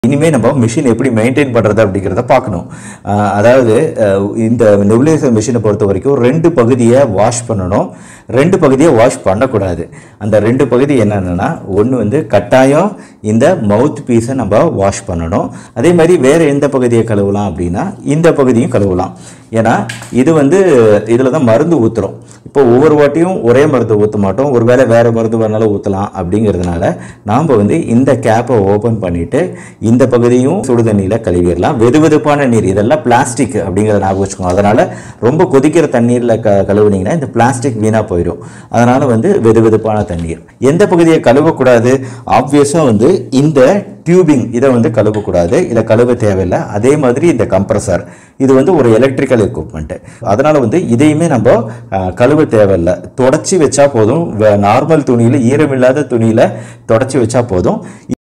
இனிமே நம்ம மிஷின் எப்படி மெயின்டைன் பண்றது அப்படிங்கறத பார்க்கணும். அதாவது இந்த நெபுலைசர் மிஷினை பொறுத்த வரைக்கும் ரெண்டு பகுதியை வாஷ் பண்ணணும், ரெண்டு பகுதியை வாஷ் பண்ணக்கூடாது. அந்த ரெண்டு பகுதி என்னன்னா, ஒன்று வந்து கட்டாயம் இந்த மவுத் பீஸை நம்ம வாஷ் பண்ணணும். அதே மாதிரி வேற எந்த பகுதியை கழுவலாம் அப்படின்னா இந்த பகுதியும் கழுவலாம். ஏன்னா இது வந்து இதில் தான் மருந்து ஊற்றுறோம். இப்போ ஒவ்வொரு வாட்டியும் ஒரே மருந்து ஊற்ற மாட்டோம், ஒருவேளை வேறு மருந்து வேணாலும் ஊற்றலாம். அப்படிங்கிறதுனால நாம் வந்து இந்த கேப்பை ஓப்பன் பண்ணிவிட்டு இந்த பகுதியும் சுடுதண்ணியில் கழுவிடலாம். வெதுவெதுப்பான நீர், இதெல்லாம் பிளாஸ்டிக் அப்படிங்கிறத ஞாபகம் வச்சுக்கோங்க. அதனால் ரொம்ப கொதிக்கிற தண்ணீரில் கழுவுனீங்கன்னா இந்த பிளாஸ்டிக் வீணாக போயிடும். அதனால் வந்து வெதுவெதுப்பான தண்ணீர். எந்த பகுதியை கழுவக்கூடாது? ஆப்வியஸாக வந்து இந்த டியூபிங் இதை வந்து கழுவக்கூடாது, இதை கழுவ தேவையில்லை. அதே மாதிரி இந்த கம்ப்ரஸர் இது வந்து ஒரு எலக்ட்ரிக்கல் எக்யூப்மெண்ட். அதனால வந்து இதையுமே நம்ம கழுவ தேவையில்லை, தொடச்சி வச்சா போதும். நார்மல் துணியில், ஈரமில்லாத துணியில் தொடச்சி வச்சா போதும்.